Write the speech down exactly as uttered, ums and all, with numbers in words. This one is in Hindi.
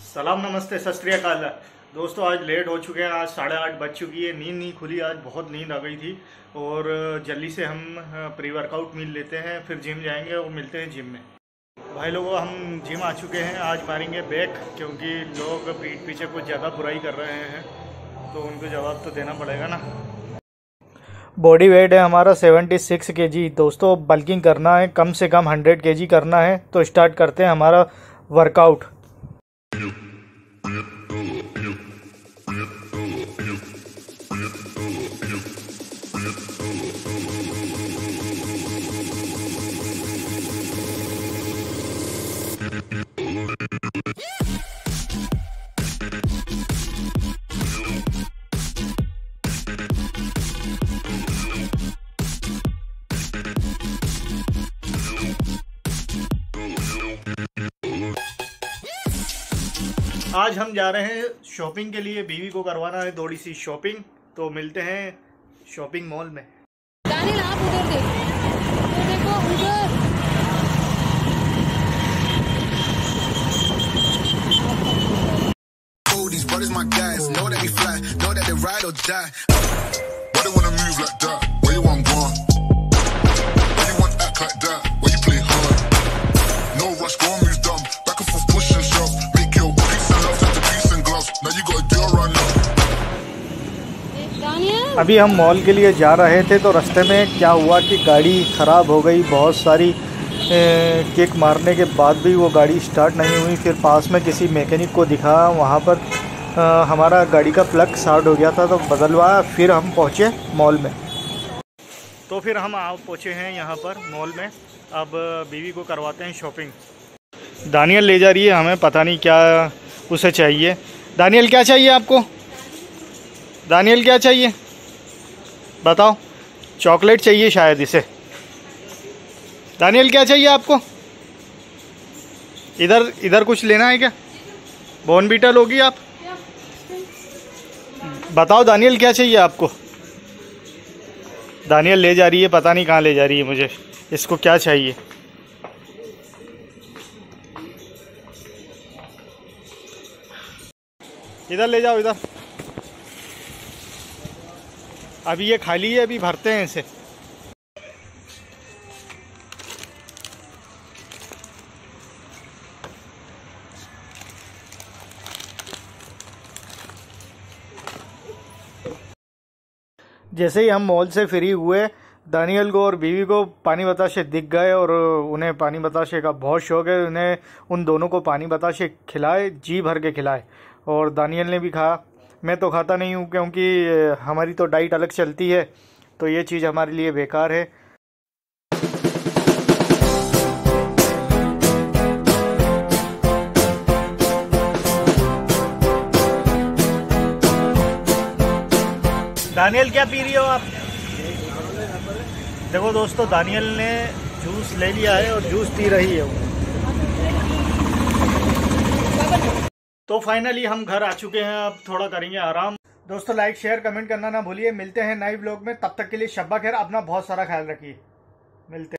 सलाम नमस्ते सत श्री अकाल दोस्तों। आज लेट हो चुके हैं, आज साढ़े आठ बज चुकी है। नींद नहीं खुली, आज बहुत नींद आ गई थी और जल्दी से हम प्री वर्कआउट मील लेते हैं, फिर जिम जाएंगे और मिलते हैं जिम में। भाई लोगों, हम जिम आ चुके हैं। आज मारेंगे बैक, क्योंकि लोग पीठ पीछे कुछ ज़्यादा बुराई कर रहे हैं तो उनको जवाब तो देना पड़ेगा ना। बॉडी वेट है हमारा छिहत्तर केजी। दोस्तों बल्किंग करना है, कम से कम सौ केजी करना है। तो स्टार्ट करते हैं हमारा वर्कआउट। आज हम जा रहे हैं शॉपिंग के लिए, बीवी को करवाना है थोड़ी सी शॉपिंग। तो मिलते हैं शॉपिंग मॉल में। दानियल आप उधर देखो, देखो उधर। These brothers my guys, know that we fly, know that they ride or die. Why they wanna move like that? Where you want gone? Why you want act like that? Why you play hard? No rush, go and move dumb. Back and forth, push and shove. Make your peace and love turn to peace and gloves. Now you got a deal right now. Daniel अभी हम मॉल के लिए जा रहे थे तो रास्ते में क्या हुआ कि गाड़ी ख़राब हो गई। बहुत सारी किक मारने के बाद भी वो गाड़ी स्टार्ट नहीं हुई। फिर पास में किसी मैकेनिक को दिखा, वहाँ पर आ, हमारा गाड़ी का प्लग शॉर्ट हो गया था तो बदलवाया। फिर हम पहुँचे मॉल में। तो फिर हम आ पहुँचे हैं यहाँ पर मॉल में। अब बीवी को करवाते हैं शॉपिंग। दानियल ले जा रही है, हमें पता नहीं क्या उसे चाहिए। दानियल क्या चाहिए आपको? दानियल क्या चाहिए बताओ? चॉकलेट चाहिए शायद इसे। दानियल क्या चाहिए आपको? इधर इधर कुछ लेना है क्या? बॉर्नवीटा लोगी आप? बताओ दानियल क्या चाहिए आपको? दानियल ले जा रही है, पता नहीं कहाँ ले जा रही है मुझे। इसको क्या चाहिए? इधर ले जाओ, इधर। अभी ये खाली है, अभी भरते हैं इसे। जैसे ही हम मॉल से फ्री हुए, दानियल को और बीवी को पानी बताशे दिख गए और उन्हें पानी बताशे का बहुत शौक है। उन्हें उन दोनों को पानी बताशे खिलाए, जी भर के खिलाए। और दानियल ने भी खाया। मैं तो खाता नहीं हूँ क्योंकि हमारी तो डाइट अलग चलती है, तो ये चीज़ हमारे लिए बेकार है। दानियल क्या पी रही हो आप? देखो दोस्तों, दानियल ने जूस ले लिया है और जूस पी रही है वो। तो फाइनली हम घर आ चुके हैं, अब थोड़ा करेंगे आराम। दोस्तों लाइक शेयर कमेंट करना ना भूलिए। मिलते हैं नए व्लॉग में, तब तक के लिए शब्बा खैर। अपना बहुत सारा ख्याल रखिए। मिलते हैं।